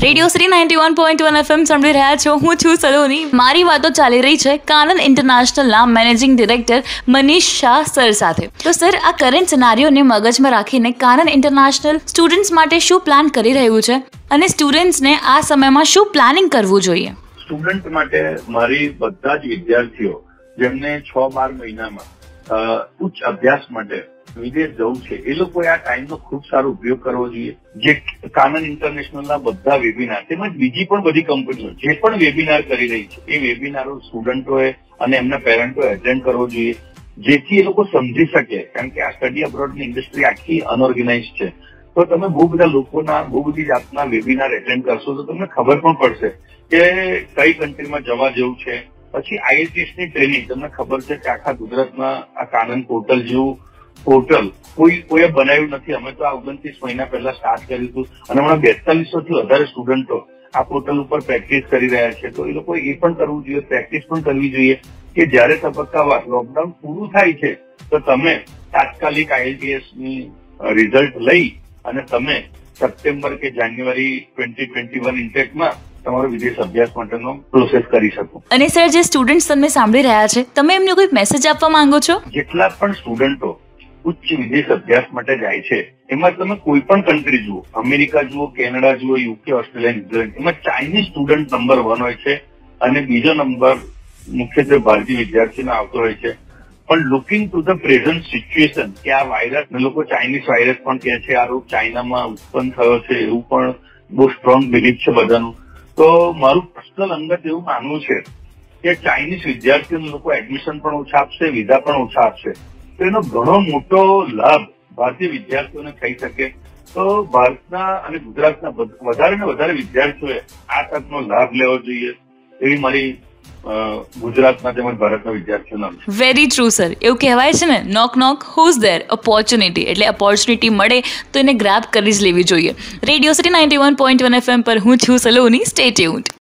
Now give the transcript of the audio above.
Radio city 91.1 FM સાંભળી રહ્યા છો. હું છું સલોની. મારી વાતો ચાલી રહી છે કાનન ઇન્ટરનેશનલના managing director Manish Shah sir સાથે. તો સર, આ કરંટ સિનારીઓને મગજમાં રાખીને કાનન ઇન્ટરનેશનલ સ્ટુડન્ટ્સ માટે શું પ્લાન કરી રહ્યું છે અને સ્ટુડન્ટ્સને આ સમયમાં શું પ્લાનિંગ કરવું જોઈએ? સ્ટુડન્ટ માટે મારી બધા જ વિદ્યાર્થીઓ જેમને 6-12 મહિનામાં ઉચ્ચ અભ્યાસ માટે વિદેશ જવું છે, એ લોકોએ આ ટાઈમનો ખૂબ સારો ઉપયોગ કરવો જોઈએ. જે કાનન ઇન્ટરનેશનલના બધા વેબિનાર તેમજ બીજી પણ બધી કંપનીઓ જે પણ વેબિનાર કરી રહી છે, એ વેબિનારો સ્ટુડન્ટોએ અને એમના પેરેન્ટોએ એટેન્ડ કરવો જોઈએ, જેથી એ લોકો સમજી શકે. કારણ કે આ સ્ટડી અબ્રોડની ઇન્ડસ્ટ્રી આખી અનઓર્ગેનાઇઝ છે. તો તમે બહુ બધા લોકોના બહુ બધી જાતના વેબિનાર એટેન્ડ કરશો તો તમને ખબર પણ પડશે કે કઈ કન્ટ્રીમાં જવા જેવું છે. પછી IELTS ની ટ્રેનિંગ તમને ખબર છે કે આખા ગુજરાતમાં આ કાનન પોર્ટલ જેવું પોર્ટલ કોઈએ બનાવ્યું નથી. અમે તો આ 29 મહિના પહેલા સ્ટાર્ટ કર્યું હતું અને હમણાં 4200 થી વધારે સ્ટુડન્ટો આ પોર્ટલ ઉપર પ્રેક્ટિસ કરી રહ્યા છે. તો એ લોકો એ પણ કરવું જોઈએ, પ્રેક્ટિસ પણ કરવી જોઈએ કે જ્યારે તબક્કાવાર લોકડાઉન પૂરું થાય છે તો તમે તાત્કાલિક IELTS ની રિઝલ્ટ લઈ અને તમે સપ્ટેમ્બર કે જાન્યુઆરી 2021 ઇન્ટેકમાં તમારો વિદેશ અભ્યાસ માટેનો પ્રોસેસ કરી શકો. અને સર, જે સ્ટુડન્ટ્સ તમને સાંભળી રહ્યા છે, તમે એમને કોઈ મેસેજ આપવા માંગો છો? જેટલા પણ સ્ટુડન્ટો ઉચ્ચ વિદેશ અભ્યાસ માટે જાય છે, એમાં તમે કોઈ પણ કન્ટ્રી જુઓ, અમેરિકા જુઓ, કેનેડા જુઓ, UK, ઓસ્ટ્રેલિયા, ન્યુઝીલેન્ડ, એમાં ચાઇનીઝ સ્ટુડન્ટ નંબર 1 હોય છે અને બીજો નંબર મુખ્યત્વે ભારતીય વિદ્યાર્થીનો આવતો હોય છે. પણ looking to the present situation કે આ વાયરસ, લોકો ચાઇનીઝ વાયરસ પણ કહે છે, આ રોગ ચાઇનામાં ઉત્પન્ન થયો છે, એવું પણ બહુ સ્ટ્રોંગ બિલીફ છે બધાનું. તો મારું પર્સનલ અંગત એવું માનવું છે કે ચાઇનીઝ વિદ્યાર્થીઓને લોકો એડમિશન પણ ઓછા આપશે, વિઝા પણ ઓછા આપશે, તો એનો ઘણો મોટો લાભ ભારતીય વિદ્યાર્થીઓને થઈ શકે. તો ભારતના અને ગુજરાતના વધારે ને વધારે વિદ્યાર્થીઓએ આ તકનો લાભ લેવો જોઈએ, એવી મારી ગુજરાતના તેમજ ભારતના વિદ્યાર્થીઓના. Very true sir. એવું કહેવાય છે ને, knock knock who's there, opportunity. એટલે ઓપોર્ચ્યુનિટી મળે તો એને ગ્રેબ કરી જ લેવી જોઈએ. રેડિયો સિટી 91.1 FM પર હું છું સલોની. Stay tuned.